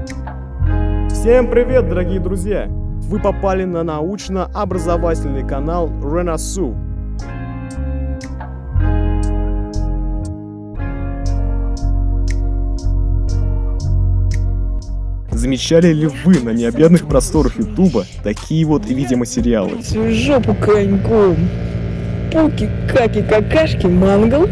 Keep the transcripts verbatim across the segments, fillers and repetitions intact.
Всем привет, дорогие друзья! Вы попали на научно-образовательный канал Ренасу. Замечали ли вы на необъятных просторах Ютуба такие вот видеоматериалы? Свою жопу коньком. Пуки, каки, какашки, мангл.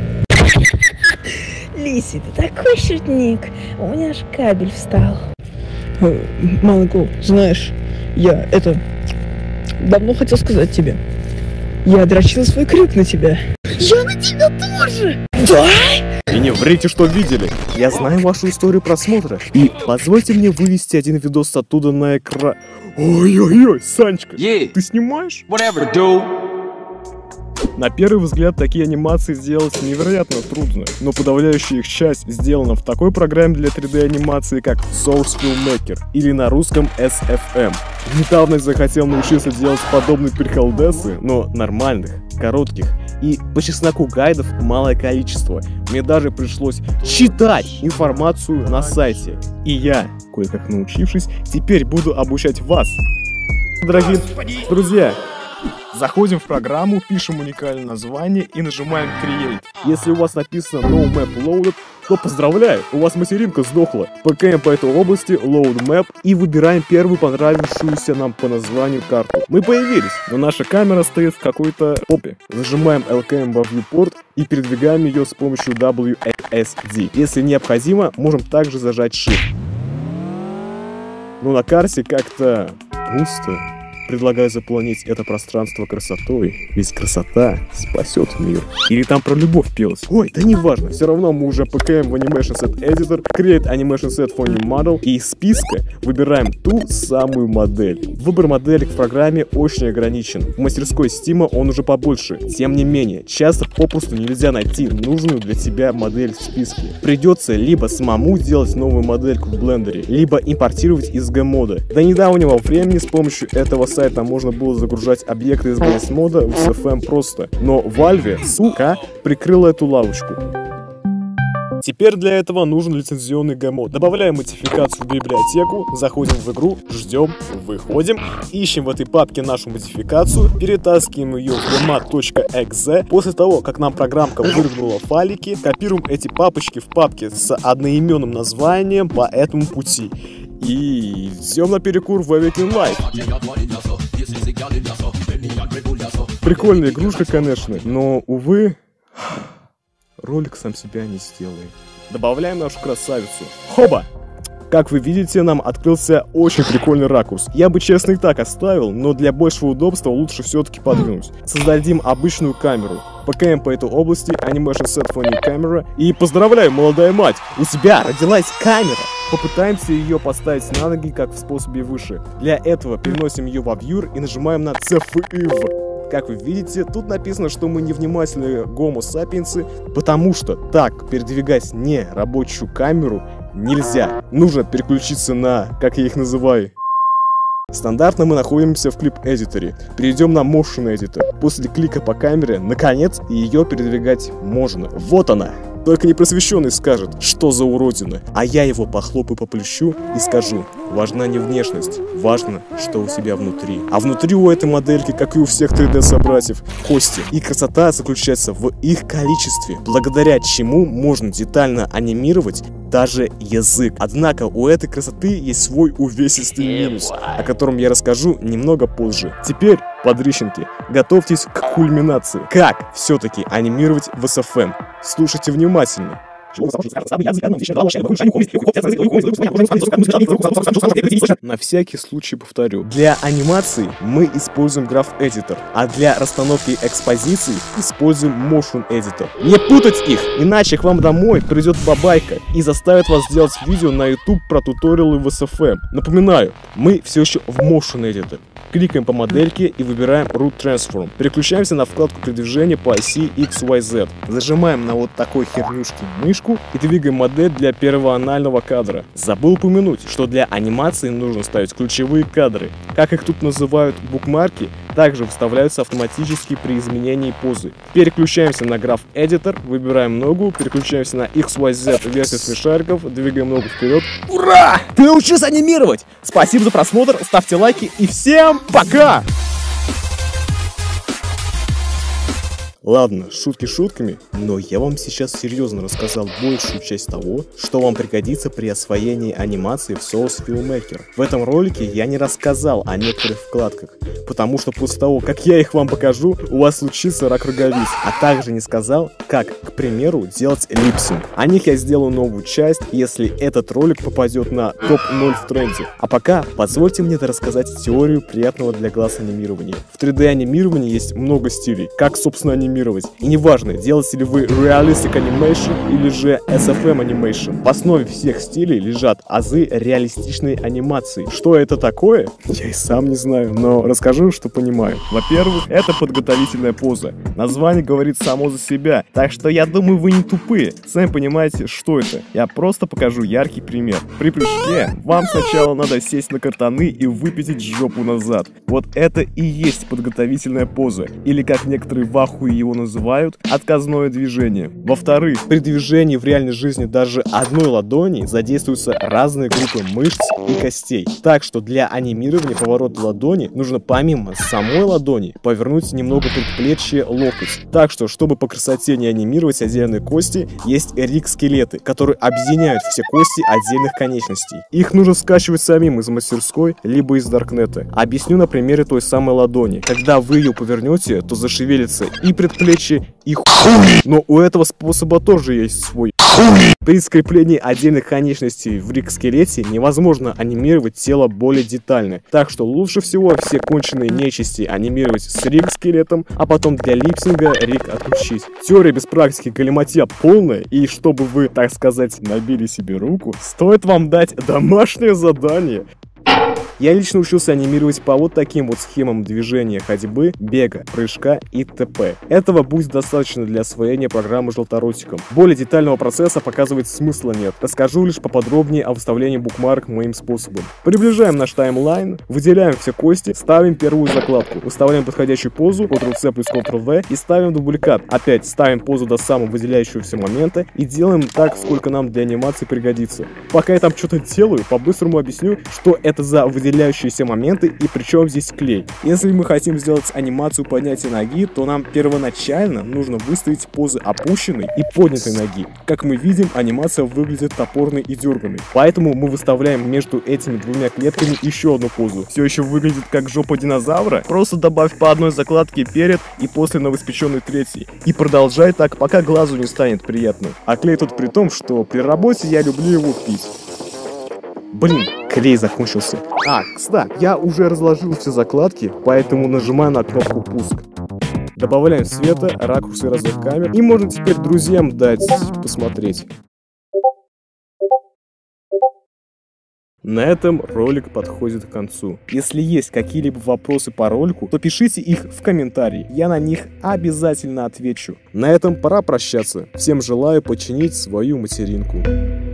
Лиси, ты такой шутник. У меня аж кабель встал. Мангл, знаешь, я это... давно хотел сказать тебе. Я дрочил свой крюк на тебя. Я на тебя тоже! Да? И не врите, что видели. Я знаю вашу историю просмотра. И позвольте мне вывести один видос оттуда на экран. Ой-ой-ой, Санечка, yeah. Ты снимаешь? Whatever, dude. На первый взгляд такие анимации сделать невероятно трудно, но подавляющая их часть сделана в такой программе для три дэ анимации, как Source Filmmaker, или на русском эс эф эм. Недавно я захотел научиться делать подобные приколдесы, но нормальных, коротких, и по чесноку гайдов малое количество. Мне даже пришлось читать информацию на сайте. И я, кое-как научившись, теперь буду обучать вас. Дорогие друзья, заходим в программу, пишем уникальное название и нажимаем Create. Если у вас написано No Map Loaded, то поздравляю, у вас материнка сдохла. ПКМ по этой области, Load Map, и выбираем первую понравившуюся нам по названию карту. Мы появились, но наша камера стоит в какой-то попе. Зажимаем эл кей эм во Viewport и передвигаем ее с помощью дабл ю эс ди. Если необходимо, можем также зажать Shift. Но на карте как-то пусто. Предлагаю заполнить это пространство красотой, ведь красота спасет мир. Или там про любовь пелось. Ой, да не важно, все равно мы уже ПКМ в Animation Set Editor, Create Animation Set for New Model, и из списка выбираем ту самую модель. Выбор модели в программе очень ограничен. В мастерской Steam он уже побольше. Тем не менее, часто попросту нельзя найти нужную для тебя модель в списке. Придется либо самому делать новую модельку в блендере, либо импортировать из Gmoda. До недавнего времени с помощью этого сайта там можно было загружать объекты из би эс мода в эс эф эм просто. Но Valve, сука, прикрыла эту лавочку. Теперь для этого нужен лицензионный Gmod. Добавляем модификацию в библиотеку, заходим в игру, ждем, выходим, ищем в этой папке нашу модификацию, перетаскиваем ее в gmod.exe. После того, как нам программка вырвала файлики, копируем эти папочки в папке с одноименным названием по этому пути. И идем на перекур в Awaken Life. Прикольная игрушка, конечно, но, увы, ролик сам себя не сделает. Добавляем нашу красавицу. Хоба! Как вы видите, нам открылся очень прикольный ракурс. Я бы честно и так оставил, но для большего удобства лучше все-таки подвинуть. Создадим обычную камеру. ПКМ по этой области, Animation Set for New Camera. И поздравляю, молодая мать, у тебя родилась камера! Попытаемся ее поставить на ноги, как в способе выше. Для этого переносим ее в Viewer и нажимаем на си эф ай ви. Как вы видите, тут написано, что мы невнимательные гомо сапиенсы, потому что так передвигать не рабочую камеру нельзя. Нужно переключиться на, как я их называю. Стандартно мы находимся в клип-эдиторе. Перейдем на Motion Editor. После клика по камере, наконец, ее передвигать можно. Вот она. Только непросвещенный скажет, что за уродина. А я его похлопаю по плечу и скажу: важна не внешность, важно, что у тебя внутри. А внутри у этой модельки, как и у всех три дэ собратьев, кости. И красота заключается в их количестве, благодаря чему можно детально анимировать даже язык. Однако у этой красоты есть свой увесистый минус, о котором я расскажу немного позже. Теперь, подрищенки, готовьтесь к кульминации. Как все-таки анимировать в эс эф эм? Слушайте внимательно. На всякий случай повторю. Для анимации мы используем Graph Editor, а для расстановки экспозиций используем Motion Editor. Не путать их, иначе к вам домой придет бабайка и заставит вас сделать видео на YouTube про туториалы в эс эф эм. Напоминаю, мы все еще в Motion Editor. Кликаем по модельке и выбираем Root Transform. Переключаемся на вкладку передвижения по оси икс уай зет. Зажимаем на вот такой хернюшке мышку и двигаем модель для первоанального кадра. Забыл упомянуть, что для анимации нужно ставить ключевые кадры. Как их тут называют букмарки, также выставляются автоматически при изменении позы. Переключаемся на Graph Editor, выбираем ногу, переключаемся на икс уай зет версию смешариков, двигаем ногу вперед. Ура! Ты научился анимировать! Спасибо за просмотр, ставьте лайки и всем пока! Ладно, шутки шутками, но я вам сейчас серьезно рассказал большую часть того, что вам пригодится при освоении анимации в Source Filmmaker. В этом ролике я не рассказал о некоторых вкладках, потому что после того, как я их вам покажу, у вас случится рак роговиц, а также не сказал, как, к примеру, делать липсинг. О них я сделаю новую часть, если этот ролик попадет на топ ноль в тренде. А пока позвольте мне рассказать теорию приятного для глаз анимирования. В три дэ анимировании есть много стилей, как, собственно, анимировать. И неважно, делаете ли вы Realistic Animation или же эс эф эм Animation. В основе всех стилей лежат азы реалистичной анимации. Что это такое? Я и сам не знаю, но расскажу, что понимаю. Во-первых, это подготовительная поза. Название говорит само за себя, так что я думаю, вы не тупые. Сами понимаете, что это. Я просто покажу яркий пример. При прыжке вам сначала надо сесть на картаны и выпятить жопу назад. Вот это и есть подготовительная поза. Или как некоторые в ахуе его называют, отказное движение. Во-вторых, при движении в реальной жизни даже одной ладони задействуются разные группы мышц и костей. Так что для анимирования поворота ладони нужно помимо самой ладони повернуть немного предплечье, локоть. Так что, чтобы по красоте не анимировать отдельные кости, есть риг-скелеты, которые объединяют все кости отдельных конечностей. Их нужно скачивать самим из мастерской, либо из Даркнета. Объясню на примере той самой ладони. Когда вы ее повернете, то зашевелится и предплечье, и хуй. Но у этого способа тоже есть свой хуй. При скреплении отдельных конечностей в риг-скелете невозможно анимировать тело более детально. Так что лучше всего все конченые нечисти анимировать с риг-скелетом, а потом для липсинга риг отключить. Теория без практики галиматья полная, и чтобы вы, так сказать, набили себе руку, стоит вам дать домашнее задание. Я лично учился анимировать по вот таким вот схемам движения ходьбы, бега, прыжка и т.п. Этого будет достаточно для освоения программы желторотиком. Более детального процесса показывать смысла нет. Расскажу лишь поподробнее о выставлении букмарок моим способом. Приближаем наш таймлайн, выделяем все кости, ставим первую закладку, выставляем подходящую позу, контрол си плюс контрол ви и ставим дубликат. Опять ставим позу до самого выделяющегося момента и делаем так, сколько нам для анимации пригодится. Пока я там что-то делаю, по-быстрому объясню, что это за выделяющиеся моменты и причем здесь клей. Если мы хотим сделать анимацию поднятия ноги, то нам первоначально нужно выставить позы опущенной и поднятой ноги. Как мы видим, анимация выглядит топорной и дерганной. Поэтому мы выставляем между этими двумя клетками еще одну позу. Все еще выглядит как жопа динозавра. Просто добавь по одной закладке перед и после новоиспеченной третьей. И продолжай так, пока глазу не станет приятно. А клей тут при том, что при работе я люблю его пить. Блин, клей закончился. А, кстати, я уже разложил все закладки, поэтому нажимаю на кнопку «Пуск». Добавляем света, ракурсы разных камер, и можно теперь друзьям дать посмотреть. На этом ролик подходит к концу. Если есть какие-либо вопросы по ролику, то пишите их в комментарии. Я на них обязательно отвечу. На этом пора прощаться. Всем желаю починить свою материнку.